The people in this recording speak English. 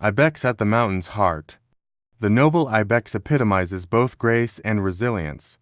Ibex at the mountain's heart. The noble ibex epitomizes both grace and resilience.